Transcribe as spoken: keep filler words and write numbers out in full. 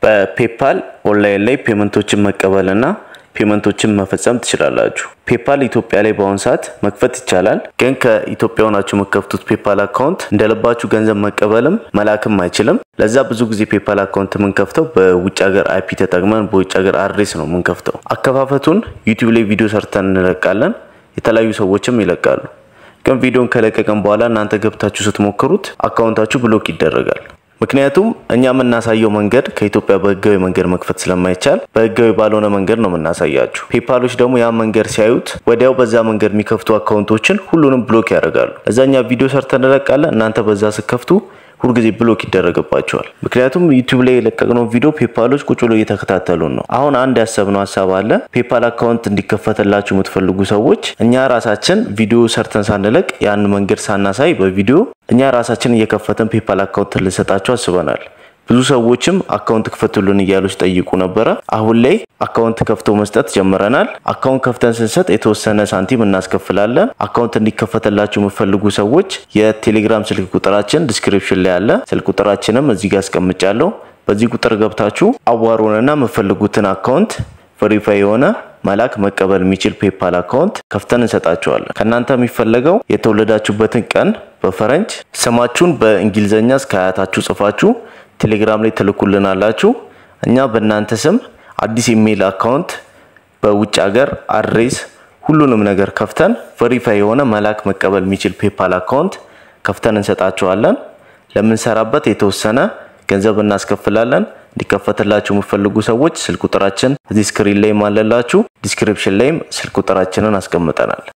በፔፓል ኦንላይን ላይ ፔመንቶችን መቀበልና ፔመንቶችን መፈጸም ትችላላችሁ። ፔፓል ኢትዮጵያ ላይ በአሁን ሰዓት መክፈት ይቻላል። ግን ከኢትዮጵያ ሆናችሁ መከፍቱት ፔፓል አካውንት እንደለባችሁ ገንዘብ መቀበልም መላክም አይችልም። ለዛ ብዙ ጊዜ ፔፓል አካውንት ምንከፍተው በውጭ ሀገር አይፒ ተጠቅመን በውጭ ሀገር አድሬስ ነው ምንከፍተው። አከፋፈቱን ዩቲዩብ ላይ ቪዲዮ ሰርተን እንለቃለን። የተለያዩ ሰዎችም ይለቃሉ። ግን ቪዲዮን ከለቀቀን በኋላ እናንተ ገብታችሁ ስትሞክሩት አካውንታችሁ ብሎክ ይደረጋል። ምክንያቱም እኛ የምናሳየው መንገድ ከኢትዮጵያ በህጋዊ መንገድ መክፈት ስለማይቻል በህጋዊ ባልሆነ መንገድ ነው የምናሳያችሁ። ፔፓሎች ደግሞ ያ መንገድ ሲያዩት ወዲያው በዛ መንገድ የሚከፍቱ አካውንቶችን ሁሉንም ብሎክ ያደርጋሉ። እዛኛ ቪዲዮ ሰርተን እንለቃለን። እናንተ በዛ ስከፍቱ ሁሉ ጊዜ ብሎክ ይደረግባቸዋል። ምክንያቱም ዩቲዩብ ላይ የለቀቅነው ቪዲዮ ፔፓሎች ቁጭ ብለው እየተከታተሉን ነው። አሁን አንድ ያሰብነው ሐሳብ አለ። ፔፓል አካውንት እንዲከፈተላችሁ የምትፈልጉ ሰዎች እኛ ራሳችን ቪዲዮ ሰርተን ሳንለቅ ያን መንገድ ሳናሳይ በቪዲዮ እኛ ራሳችን እየከፈተን ፔፓል አካውንት ልንሰጣችሁ አስበናል። ብዙ ሰዎችም አካውንት ክፈቱልን እያሉ ሲጠይቁ ነበር። አሁን ላይ አካውንት ከፍቶ መስጠት ጀምረናል። አካውንት ከፍተን ስንሰጥ የተወሰነ ሳንቲም እናስከፍላለን። አካውንት እንዲከፈተላችሁ የምትፈልጉ ሰዎች የቴሌግራም ስልክ ቁጥራችን ዲስክሪፕሽን ላይ አለ። ስልክ ቁጥራችንም እዚህ ጋር አስቀምጫለሁ። በዚህ ቁጥር ገብታችሁ አዋሩንና የምትፈልጉትን አካውንት ቬሪፋይ የሆነ መላክ መቀበል የሚችል ፔፓል አካውንት ከፍተን እንሰጣችኋለን። ከናንተ የሚፈልገው የተወለዳችሁበትን ቀን በፈረንጅ ስማችሁን በእንግሊዘኛ እስከ አያታችሁ ጽፋችሁ ቴሌግራም ላይ ተልኩልናላችሁ። እኛ በእናንተ ስም አዲስ ኢሜል አካውንት በውጭ ሀገር አድሬስ ሁሉንም ነገር ከፍተን ቬሪፋይ የሆነ መላክ መቀበል የሚችል ፔፓል አካውንት ከፍተን እንሰጣችኋለን። ለምንሰራበት የተወሰነ ገንዘብ እናስከፍላለን። እንዲከፈተላችሁ የምትፈልጉ ሰዎች ስልክ ቁጥራችን እዚህ ስክሪን ላይ ማለላችሁ። ዲስክሪፕሽን ላይም ስልክ ቁጥራችንን አስቀምጠናል።